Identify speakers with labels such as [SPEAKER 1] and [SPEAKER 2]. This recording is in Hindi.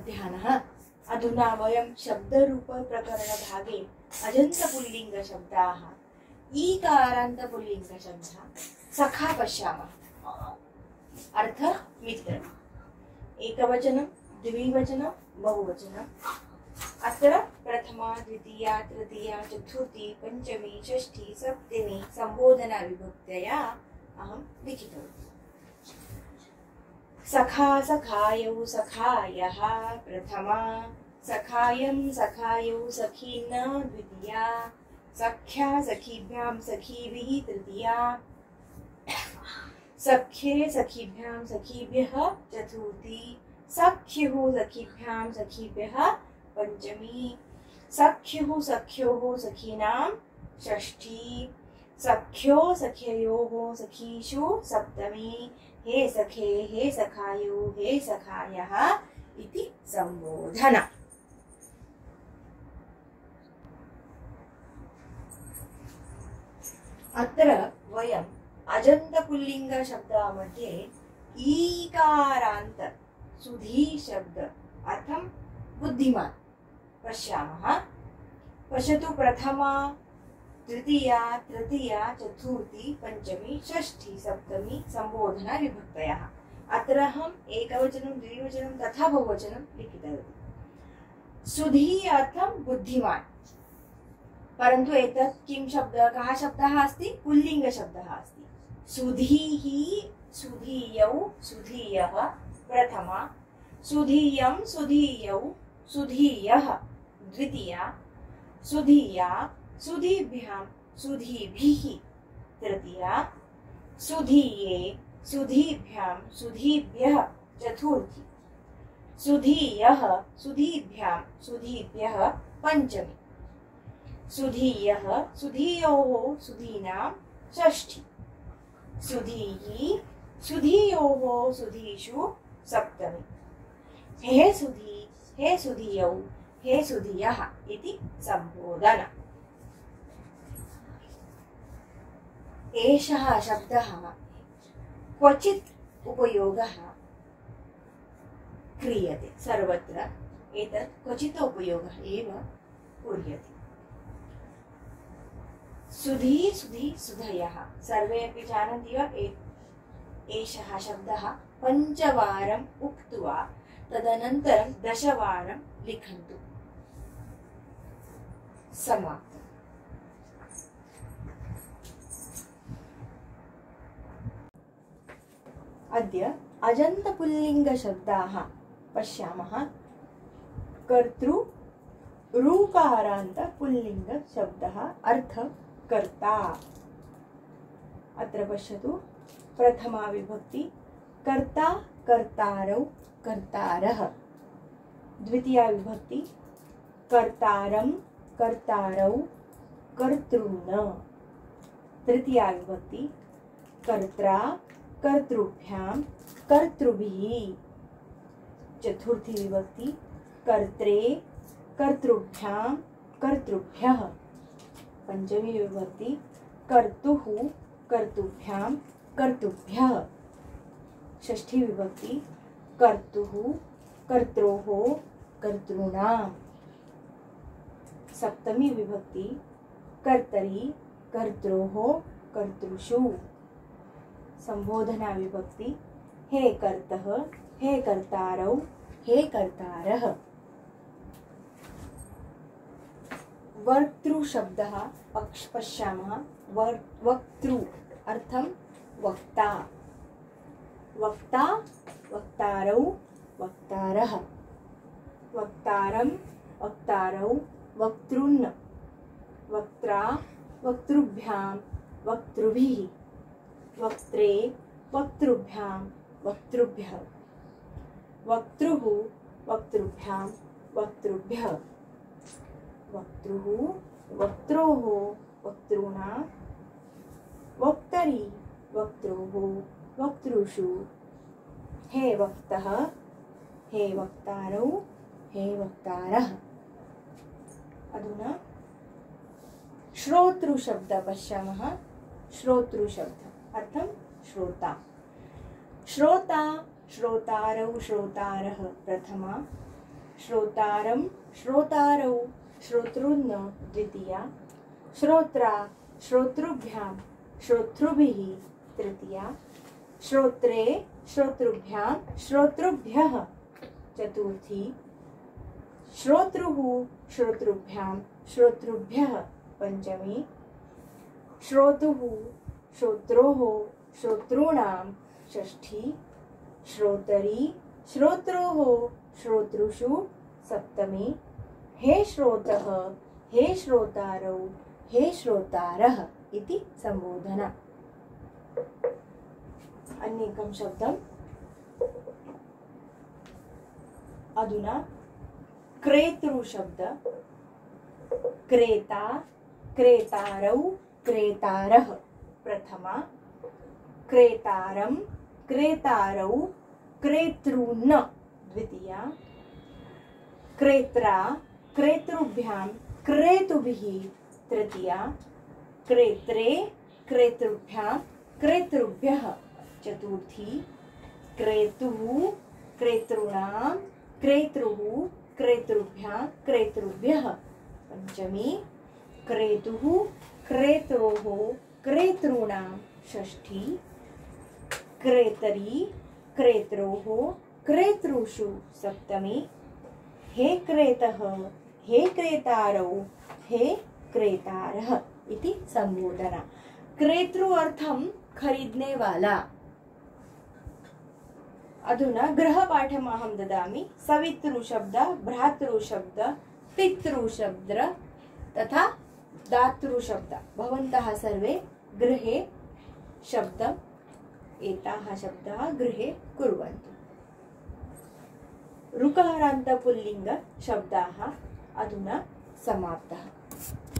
[SPEAKER 1] ध्यानः। अधुना वयं शब्दरूपप्रकरणभागे अजन्तपुल्लिङ्गशब्दाः ईकारान्तपुल्लिङ्गशब्दः सखा पश्यामः। अर्थ मित्र। एकवचनं, द्विवचनं, बहुवचनम्। अत्र प्रथमा, द्वितीया, तृतीया, चतुर्थी, पञ्चमी, षष्ठी, सप्तमी सम्बोधना विभक्तया अहं लिखितवती। सखा सखायौ सखायः प्रथमा, सखायं सखायौ सखीन द्वितीया, सख्या सखीभ्यां सखीभिः तृतीया, सख्ये सखीभ्यां सखीभ्यः चतुर्थी, सख्युः सखीभ्यां सखीभ्यः पंचमी, सख्युः सख्योः सखीनां षष्ठी, सख्यो सख्ययोः सखीषु सप्तमी, हे सखे हे सखायो हे सखायः इति संबोधना। अत्र वयम् अजन्तपुल्लिङ्गशब्दमध्ये ईकारान्त सुधी शब्द अर्थं बुद्धिमान् पश्यामः। पश्यतु, प्रथमा, द्वितीया, तृतीया, चतुर्थी, पञ्चमी, षष्ठी, सप्तमी सम्बोधना विभक्तयः। अत्र अहम् एकवचनं, द्विवचनं तथा बहुवचनं लिखितवती। सुधी अर्थं बुद्धिमान्, परन्तु एतत् किं शब्दः, कः शब्दः अस्ति? पुल्लिङ्गशब्दः अस्ति। सुधीः, सुधीयौ, सुधीयः प्रथमा, सुधीयं, सुधीयौ, सुधीयः द्वितीया, सुधीया, सुधीभ्यां, सुधीभिः तृतीया, सुधीये, सुधीभ्यां, सुधीभ्यः चतुर्थी, सुधीयः, सुधीभ्यां, सुधीभ्यः पञ्चमी, सुधीयः, सुधीयोः, सुधीनां षष्ठी, सुधीः, सुधीयोः, सुधीषु सप्तमी, हे सुधी हे सुधीयौ हे सुधीयः इति संबोधना। एषः शब्दः क्वचित् उपयोगः क्रियते, सर्वत्र एतत् क्वचित् उपयोगः एव क्रियते। सुधी सुधी सुधयः सर्वे अपि जानन्ति वा? एषः शब्दः पञ्चवारम् उक्त्वा तदनन्तरं 10 वारं लिखन्तु। समाप्तम्। अद्य अजन्तपुल्लिङ्गशब्दाः पश्यामः। कर्तृ ऋकारान्त पुल्लिङ्गशब्दः अर्थ कर्ता। अत्र पश्यतु, प्रथमा विभक्ति कर्ता, कर्तारौ, कर्तारः। द्वितीया विभक्ति कर्तारं, कर्तारौ, कर्तॄन्। तृतीया विभक्ति कर्त्रा, कर्तृभ्यां, कर्तृभिः। चतुर्थी विभक्ति कर्त्रे, कर्तृभ्यां, कर्तृभ्यः। पंचमी विभक्ति कर्तुः, कर्तुभ्यां, कर्तृभ्यः। षष्ठी विभक्ति कर्तुः, कर्त्रोः, कर्तॄणाम्। सप्तमी विभक्ति कर्तरि, कर्त्रोः, कर्तृषु। संबोधना विभक्ति हे कर्तः, हे कर्तारौ, हे कर्तारः। वक्तृ शब्दः पश्यामः। वक्तृ अर्थं वक्ता। वक्ता, वक्तारौ, वक्तारः। वक्तारं, वक्तारौ, वक्तॄन्। वक्त्रा, वक्तृभ्यां, वक्तृभिः। वक्त्रे, वक्तृभ्यां, वक्तृभ्यः। वक्तृः, वक्तृभ्यां, वक्तृभ्यः। वक्तृः, वक्त्रोः, वक्तॄणां। वक्तरि, वक्त्रोः, वक्तृषु। हे वक्तः, हे वक्तारौ, हे वक्तारः। अधुना श्रोतृशब्द पश्यामः। श्रोतृशब्द अर्थं श्रोता। श्रोता, श्रोतारौ, श्रोतारः प्रथमा, श्रोतारं श्रोतारौ श्रोतॄन् द्वितीया श्रोत्रा श्रोतृभ्यां श्रोतृभिः तृतीया श्रोत्रे श्रोतृभ्यां श्रोतृभ्यः चतुर्थी श्रोतृः श्रोतृभ्यां श्रोतृभ्यः पंचमी श्रोतुः श्रोत्रोः श्रोतॄणां षष्ठी श्रोतरी श्रोत्रोः श्रोतृषु सप्तमी हे श्रोतः हे श्रोतारौ हे श्रोतारः इति संबोधना। अन्येकं शब्दम् अधुना क्रेतृशब्द क्रेता क्रेतारौ क्रेतारः प्रथमा क्रेतारं क्रेतारौ क्रेतॄन् द्वितीया क्रेत्रा क्रेतृभ्यां क्रेतुभिः तृतीया क्रेत्रे क्रेतृभ्यां क्रेतृभ्यः चतुर्थी क्रेतुः क्रेतॄणां क्रेतृः क्रेतृभ्यां क्रेतृभ्यः पंचमी क्रेतुः क्रेत्रोः क्रेतॄणां षष्ठी क्रेतरी क्रेत्रोः क्रेतृषु सप्तमी हे क्रेतः हे क्रेतारौ हे क्रेतारः इति संबोधना। क्रेतृ अर्थं खरीदने वाला। अधुना गृहपाठम् अहं ददामि। सवितृशब्द भ्रातृशब्द पितृशब्द तथा दातृशब्द भवन्तः सर्वे गृहे शब्दम् एताः शब्दाः गृहे कुर्वन्तु। ऋकारान्त पुल्लिङ्ग शब्दाः अधुना समाप्ताः।